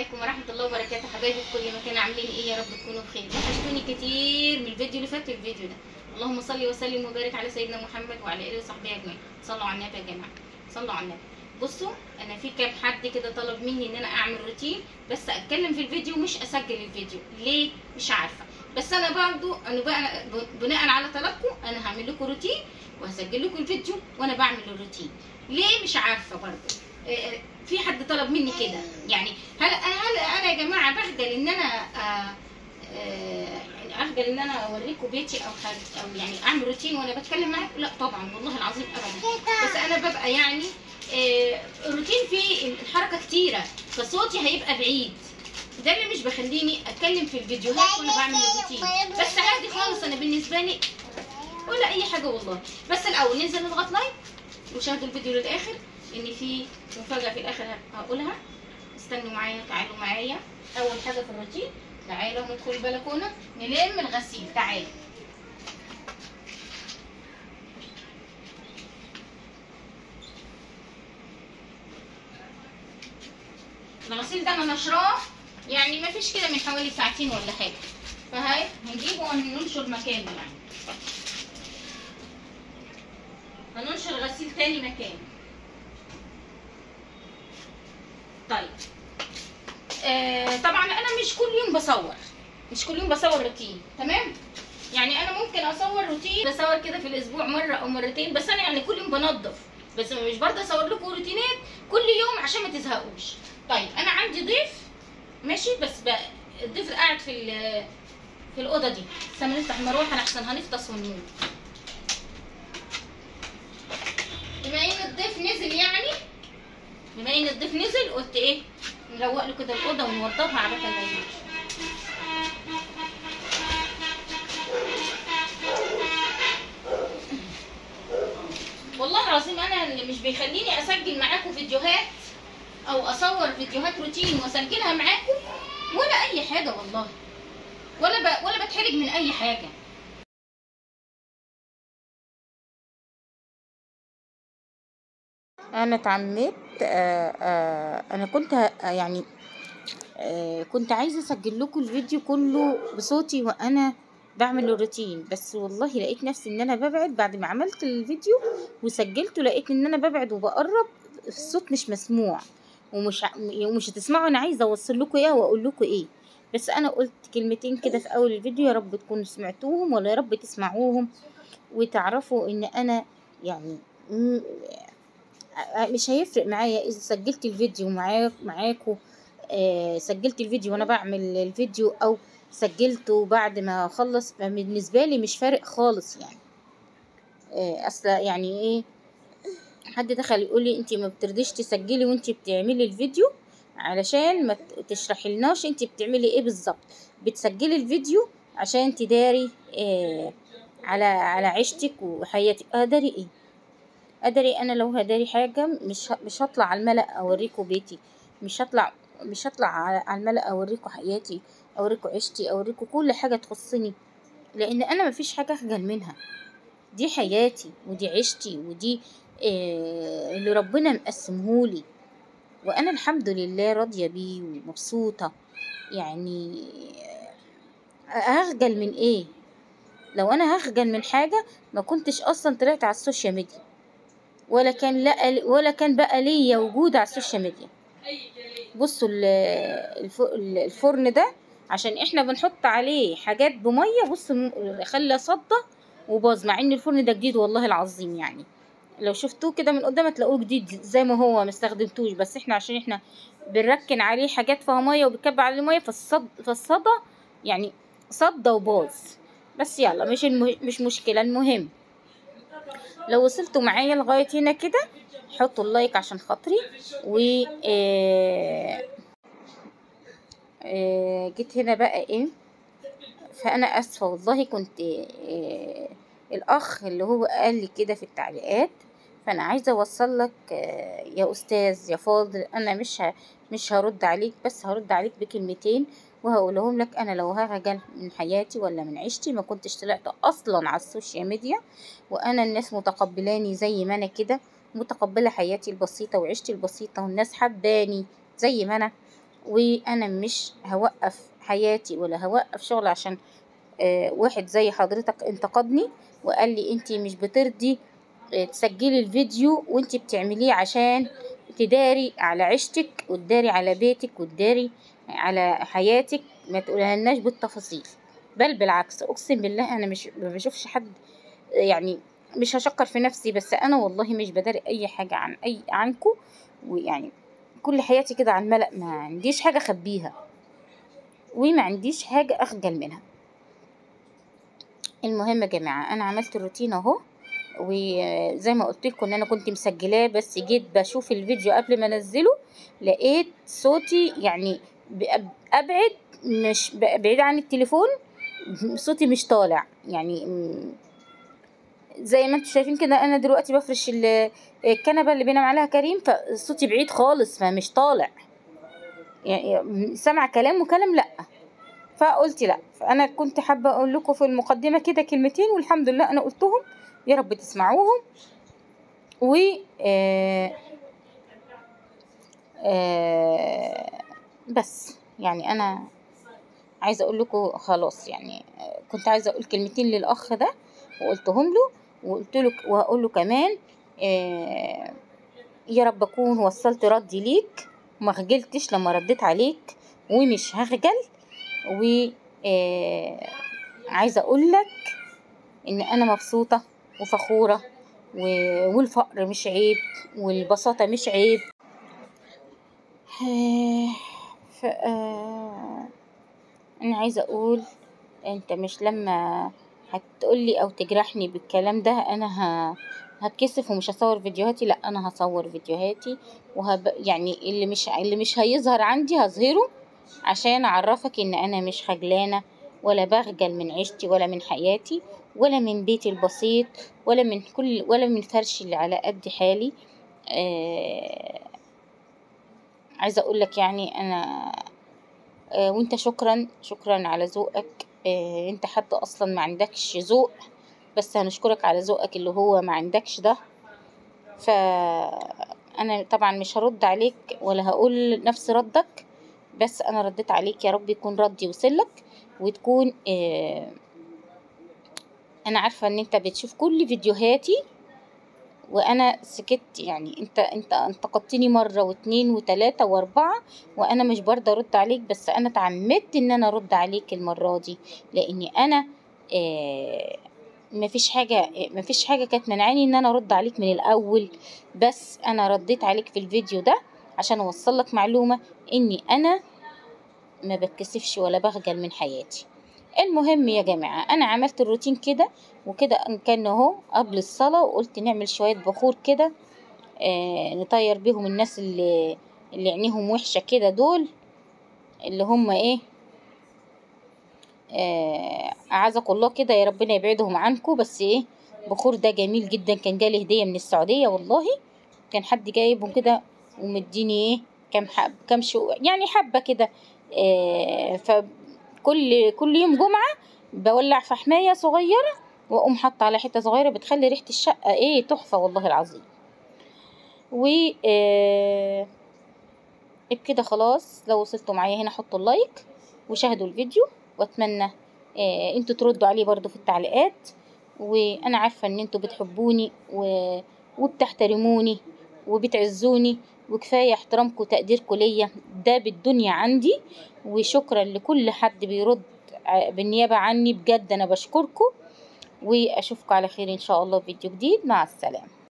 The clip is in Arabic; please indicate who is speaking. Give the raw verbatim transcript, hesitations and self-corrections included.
Speaker 1: عليكم ورحمه الله وبركاته. حبايبي في كل مكان عاملين ايه؟ يا رب تكونوا بخير. وحشتوني كتير من الفيديو اللي فات للفيديو ده. اللهم صل وسلم وبارك على سيدنا محمد وعلى اله وصحبه اجمعين. صلوا على النبي يا جماعه، صلوا على النبي. بصوا، انا في كام حد كده طلب مني ان انا اعمل روتين بس اتكلم في الفيديو مش اسجل الفيديو. ليه؟ مش عارفه. بس انا برضو انا بقى بناء على طلبكم انا هعمل لكم روتين وهسجل لكم الفيديو وانا بعمل الروتين. ليه؟ مش عارفه برضو. في حد طلب مني كده، يعني هل هل انا يا جماعه بخجل ان انا آه آه يعني اخجل ان انا اوريكم بيتي او حاجه او يعني اعمل روتين وانا بتكلم معاكم؟ لا طبعا والله العظيم ابدا. بس انا ببقى يعني آه الروتين فيه الحركه كتيره فصوتي هيبقى بعيد، ده اللي مش بخليني اتكلم في الفيديوهات وانا بعمل الروتين. بس عادي خالص انا بالنسبه لي ولا اي حاجه والله. بس الاول ننزل نضغط لايك وشاهدوا الفيديو للاخر ان في مفاجاه في الاخر هقولها. استنوا معايا، تعالوا معايا. اول حاجه في الروتين تعالوا ندخل البلكونه نلم الغسيل. تعالوا الغسيل ده انا نشراه يعني ما فيش كده من حوالي ساعتين ولا حاجه، فهاي هنجيبه وننشر مكانه. يعني هننشر غسيل تاني مكانه. طيب آه طبعا انا مش كل يوم بصور، مش كل يوم بصور روتين، تمام؟ يعني انا ممكن اصور روتين بصور كده في الاسبوع مره او مرتين، بس انا يعني كل يوم بنظف، بس مش برضه اصور لكم روتينات كل يوم عشان ما تزهقوش. طيب انا عندي ضيف ماشي، بس بقى الضيف قاعد في في الاوضه دي. استنى نفتح المروحه احسن هنفطس ونموت. بما ان الضيف نزل يعني بما ان الضيف نزل قلت ايه نروق له كده الاوضه ونوضبها على بال ما يجي. والله العظيم انا اللي مش بيخليني اسجل معاكم فيديوهات او اصور فيديوهات روتين واسجلها معاكم ولا اي حاجه والله، ولا ب... ولا بتحرج من اي حاجه. انا اتعمدت آه آه انا كنت يعني آه كنت عايزه اسجل لكم الفيديو كله بصوتي وانا بعمل الروتين، بس والله لقيت نفسي ان انا ببعد بعد ما عملت الفيديو وسجلته. لقيت ان انا ببعد وبقرب، الصوت مش مسموع ومش ومش هتسمعوا انا عايزه اوصل لكم ايه واقول لكم ايه. بس انا قلت كلمتين كده في اول الفيديو، يا رب تكونوا سمعتوهم ولا يا رب تسمعوهم وتعرفوا ان انا يعني مش هيفرق معايا اذا سجلت الفيديو معاك معاكم آه سجلت الفيديو وانا بعمل الفيديو او سجلته بعد ما اخلص. فبالنسبه لي مش فارق خالص يعني. آه اصلا يعني ايه، حد دخل يقول لي انت ما بترضيش تسجلي وانت بتعملي الفيديو علشان ما تشرحي لناش انت بتعملي ايه بالظبط. بتسجلي الفيديو عشان تداري آه على على عيشتك وحياتك. اداري ايه؟ ادري انا لو هداري حاجه مش مش هطلع على الملأ اوريكم بيتي، مش هطلع مش هطلع على الملأ اوريكم حياتي، اوريكم عيشتي، اوريكم كل حاجه تخصني، لان انا مفيش حاجه اخجل منها. دي حياتي ودي عيشتي ودي آه اللي ربنا مقسمهولي، وانا الحمد لله راضيه بيه ومبسوطه. يعني هخجل من ايه؟ لو انا هخجل من حاجه ما كنتش اصلا طلعت على السوشيال ميديا، ولا كان لا ولا كان بقى ليا وجود على السوشيال ميديا. بصوا الفرن ده عشان احنا بنحط عليه حاجات بميه، بصوا خلى صدى وباظ، مع ان الفرن ده جديد والله العظيم. يعني لو شفتوه كده من قدام تلاقوه جديد زي ما هو، ما استخدمتوش، بس احنا عشان احنا بنركن عليه حاجات فيها ميه وبنكب عليه ميه فالصد فالصدى يعني صدى وباظ. بس يلا مش المه... مش مشكله. المهم لو وصلتوا معايا لغايه هنا كده حطوا اللايك عشان خاطري. و آه... آه... جيت هنا بقى ايه، فانا اسفه والله. كنت آه... الاخ اللي هو قال لي كده في التعليقات، فانا عايزه اوصل لك آه... يا استاذ يا فاضل، انا مش ه... مش هرد عليك، بس هرد عليك بكلمتين وهقولهم لك. انا لو هخجل من حياتي ولا من عيشتي ما كنتش طلعت اصلا على السوشيال ميديا. وانا الناس متقبلاني زي ما انا كده، متقبله حياتي البسيطه وعيشتي البسيطه، والناس حباني زي ما انا. وانا مش هوقف حياتي ولا هوقف شغل عشان آه واحد زي حضرتك انتقدني وقال لي انتي مش بترضي آه تسجلي الفيديو وانتي بتعمليه عشان تداري على عيشتك وتداري على بيتك وتداري على حياتك، ما تقولهالناش بالتفاصيل. بل بالعكس، اقسم بالله انا مش ما بشوفش حد، يعني مش هشكر في نفسي، بس انا والله مش بداري اي حاجه عن اي عنكم، ويعني كل حياتي كده على الملأ، ما عنديش حاجه اخبيها وما عنديش حاجه اخجل منها. المهم يا جماعه، انا عملت الروتين اهو، وزي ما قلت لكم ان انا كنت مسجلاه، بس جيت بشوف الفيديو قبل ما انزله لقيت صوتي يعني ابعد، مش بعيد عن التليفون، صوتي مش طالع. يعني زي ما انتم شايفين كده، انا دلوقتي بفرش الكنبه اللي بينام عليها كريم، فصوتي بعيد خالص فمش طالع، يعني سمع كلام وكلام لا. فقلت لا، فانا كنت حابه اقول لكم في المقدمه كده كلمتين، والحمد لله انا قلتهم، يا رب تسمعوهم. و آه آه بس يعني انا عايزه اقول لكم خلاص، يعني كنت عايزه اقول كلمتين للاخ ده وقلتهم له، وقلت له وهقول له كمان آه يا رب اكون وصلت ردي ليك وما خجلتش لما رديت عليك، ومش هخجل. و آه عايزه اقول لك ان انا مبسوطه وفخوره، والفقر مش عيب والبساطه مش عيب. ف آه انا عايزه اقول، انت مش لما هتقولي او تجرحني بالكلام ده انا ه... هتكسف ومش هصور فيديوهاتي. لا، انا هصور فيديوهاتي، وهب... يعني اللي مش اللي مش هيظهر عندي هظهره عشان اعرفك ان انا مش خجلانه ولا بخجل من عيشتي ولا من حياتي ولا من بيتي البسيط ولا من كل ولا من فرشي اللي على قد حالي. آه... عايزه اقول لك يعني انا آه وانت شكرا شكرا على ذوقك. آه انت حد اصلا ما عندكش ذوق، بس هنشكرك على ذوقك اللي هو ما عندكش ده. فانا طبعا مش هرد عليك ولا هقول نفس ردك، بس انا رديت عليك، يا رب يكون ردي وصلك وتكون آه انا عارفه ان انت بتشوف كل فيديوهاتي وانا سكت. يعني انت انت انتقدتني مره واثنين وثلاثه واربعه وانا مش برضه ارد عليك، بس انا اتعمدت ان انا ارد عليك المره دي، لاني انا آه مفيش حاجه مفيش حاجه كانت منعاني ان انا ارد عليك من الاول، بس انا رديت عليك في الفيديو ده عشان اوصل لك معلومه اني انا ما بتكسفش ولا بخجل من حياتي. المهم يا جماعة، أنا عملت الروتين كده وكده، كان اهو قبل الصلاة، وقلت نعمل شوية بخور كده آه نطير بيهم الناس اللي اللي عينيهم وحشة كده، دول اللي هم ايه آه أعزكم الله كده، يا ربنا يبعدهم عنكم. بس ايه، بخور ده جميل جدا، كان جالي هدية من السعودية والله، كان حد جايبهم كده ومديني ايه كام حب كام شو يعني حبة كده. آه فكل كل يوم جمعة بولع فحماية صغيرة واقوم حاطة على حتة صغيرة، بتخلي ريحة الشقة ايه تحفة والله العظيم. و آه بكده خلاص، لو وصلتوا معايا هنا حطوا اللايك وشاهدوا الفيديو، واتمنى آه انتوا تردوا عليه برضو في التعليقات. وانا عارفة ان انتوا بتحبوني و... وبتحترموني وبتعزوني، وكفاية احترامكم وتقديركم ليا ده بالدنيا عندي. وشكرا لكل حد بيرد بالنيابة عني، بجد انا بشكركم، واشوفكم على خير ان شاء الله في فيديو جديد. مع السلامة.